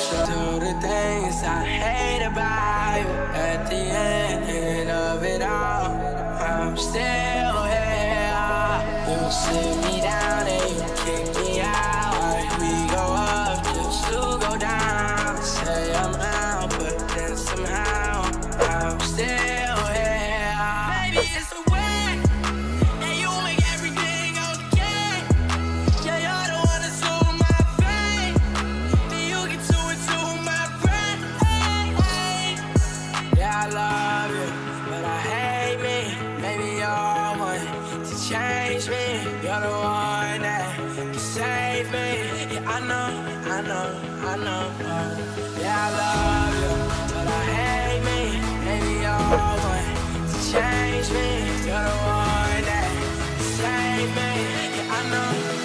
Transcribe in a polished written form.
Do the things I hate about you. At the end of it all, I'm still here. You sit me down and you kick me out. We go up just to go down. Say I'm out, but then somehow I'm still here. Maybe it's the way that you make everything okay. Yeah, you're the one that's on my brain. Then you get to it to my brain. Yeah, I love you, but I hate me. Maybe you're one to change me. You're the one that can save me. Yeah, I know. Yeah, I love you, but I hate me. Maybe you're one to change me. You're the one that can save me. Yeah, I know.